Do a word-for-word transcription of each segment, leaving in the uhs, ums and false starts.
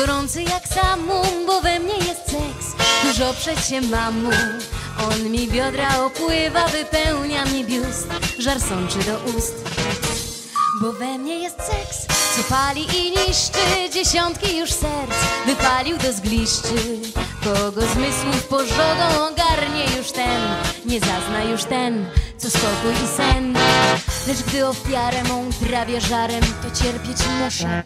gorący jak samum, bo we mnie jest seks. Dużo przecie mamu, on mi biodra opływa, wypełnia mi biust, żar sączy do ust. Bo we mnie jest seks, co pali i niszczy dziesiątki już serc, wypalił do zgliszczy. Kogo zmysłów pożogą ogarnie już ten, nie zazna już ten, co spokój i sen. Lecz gdy ofiarę mą trawię żarem, to cierpieć muszę,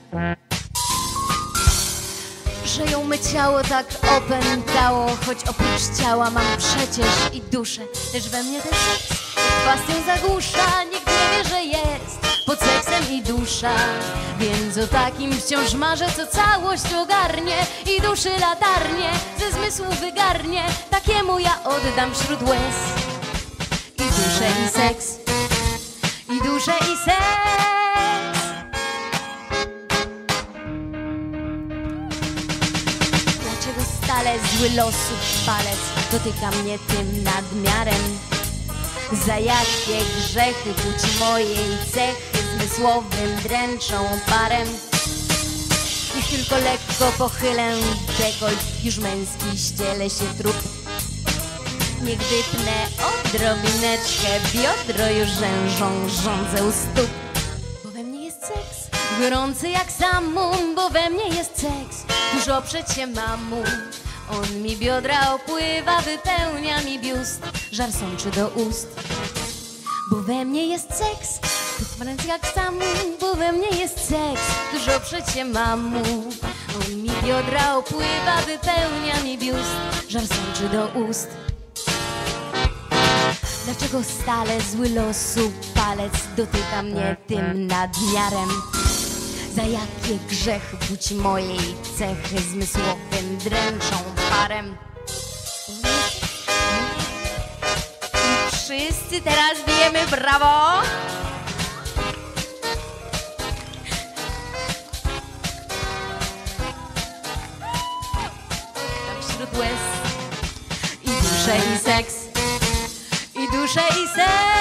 że ją me ciało tak opętało. Choć oprócz ciała mam przecież i duszę, lecz we mnie ten seks pasją zagłusza. Nikt nie wie, że jest pod seksem i dusza, więc o takim wciąż marzę, co całość ogarnie i duszy latarnie ze zmysłu wygarnie. Takiemu ja oddam wśród łez i duszę i seks, i duszę i seks. Dlaczego stale zły losów palec dotyka mnie tym nadmiarem? Za jakie grzechy płci mojej cechy zmysłowym dręczą parem? Niech tylko lekko pochylę dekolt, już męski ściele się trup. Niech wypnę odrobineczkę biodro, już rzężą rządzę u stóp. Bo we mnie jest seks, gorący jak samum, bo we mnie jest seks. Dużo przecie mamu, on mi biodra opływa, wypełnia mi biust, żar sączy do ust. Bo we mnie jest seks, gorący jak samum, bo we mnie jest seks. Dużo przecie mamu, on mi biodra opływa, wypełnia mi biust, żar sączy do ust. Dlaczego stale zły losu palec dotyka mnie tym nadmiarem? Za jakie grzechy płci mojej cechy zmysłowym dręczą parem? I wszyscy teraz bijemy brawo! Tam wśród łez i duszę i seks, i duszę i seks.